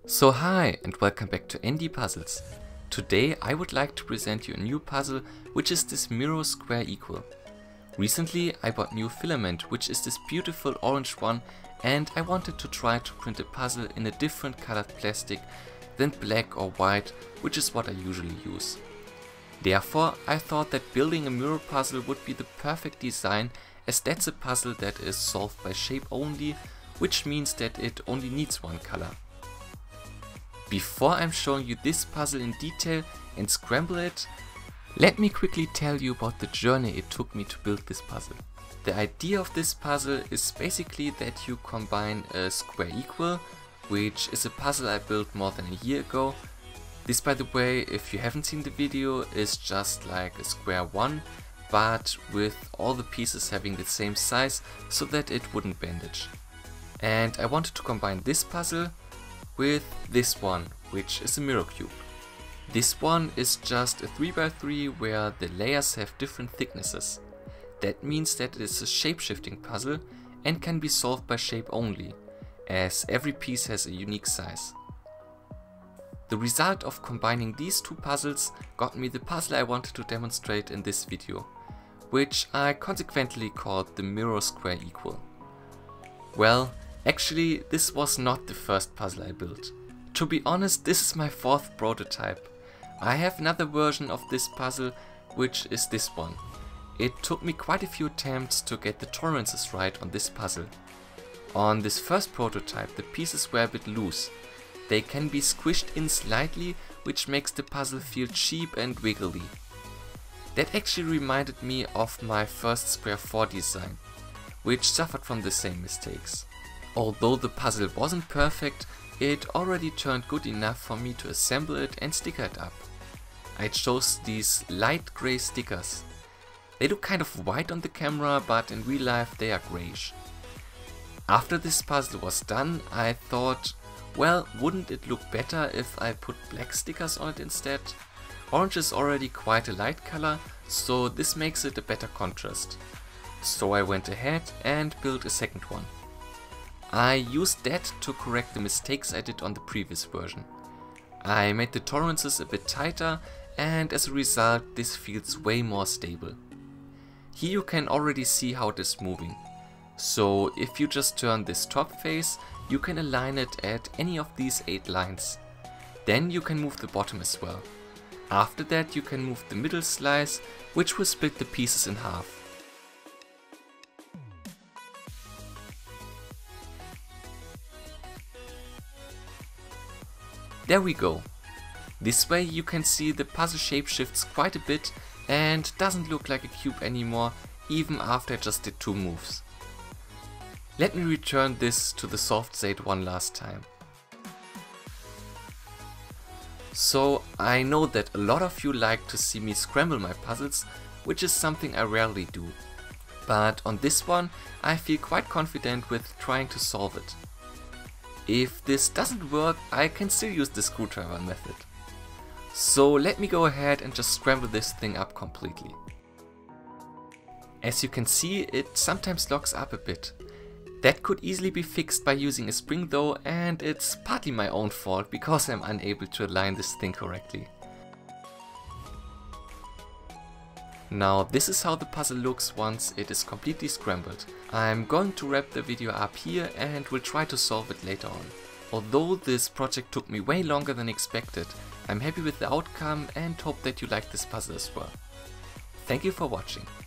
So hi and welcome back to ND Puzzles. Today I would like to present you a new puzzle, which is this mirror square equal. Recently I bought new filament, which is this beautiful orange one, and I wanted to try to print a puzzle in a different colored plastic than black or white, which is what I usually use. Therefore I thought that building a mirror puzzle would be the perfect design, as that's a puzzle that is solved by shape only, which means that it only needs one color. Before I'm showing you this puzzle in detail and scramble it, let me quickly tell you about the journey it took me to build this puzzle. The idea of this puzzle is basically that you combine a square equal, which is a puzzle I built more than a year ago. This, by the way, if you haven't seen the video, is just like a square one, but with all the pieces having the same size so that it wouldn't bandage. And I wanted to combine this puzzle with this one, which is a mirror cube. This one is just a 3x3 where the layers have different thicknesses. That means that it is a shape-shifting puzzle and can be solved by shape only, as every piece has a unique size. The result of combining these two puzzles got me the puzzle I wanted to demonstrate in this video, which I consequently called the mirror square equal. Well, actually, this was not the first puzzle I built. To be honest, this is my fourth prototype. I have another version of this puzzle, which is this one. It took me quite a few attempts to get the tolerances right on this puzzle. On this first prototype, the pieces were a bit loose. They can be squished in slightly, which makes the puzzle feel cheap and wiggly. That actually reminded me of my first Square 4 design, which suffered from the same mistakes. Although the puzzle wasn't perfect, it already turned good enough for me to assemble it and sticker it up. I chose these light grey stickers. They look kind of white on the camera, but in real life they are greyish. After this puzzle was done, I thought, well, wouldn't it look better if I put black stickers on it instead? Orange is already quite a light color, so this makes it a better contrast. So I went ahead and built a second one. I used that to correct the mistakes I did on the previous version. I made the tolerances a bit tighter, and as a result this feels way more stable. Here you can already see how it is moving. So if you just turn this top face, you can align it at any of these 8 lines. Then you can move the bottom as well. After that you can move the middle slice, which will split the pieces in half. There we go. This way you can see the puzzle shape shifts quite a bit and doesn't look like a cube anymore, even after I just did 2 moves. Let me return this to the soft state one last time. So I know that a lot of you like to see me scramble my puzzles, which is something I rarely do. But on this one I feel quite confident with trying to solve it. If this doesn't work, I can still use the screwdriver method. So let me go ahead and just scramble this thing up completely. As you can see, it sometimes locks up a bit. That could easily be fixed by using a spring though, and it's partly my own fault because I'm unable to align this thing correctly. Now this is how the puzzle looks once it is completely scrambled. I'm going to wrap the video up here and will try to solve it later on. Although this project took me way longer than expected, I'm happy with the outcome and hope that you like this puzzle as well. Thank you for watching.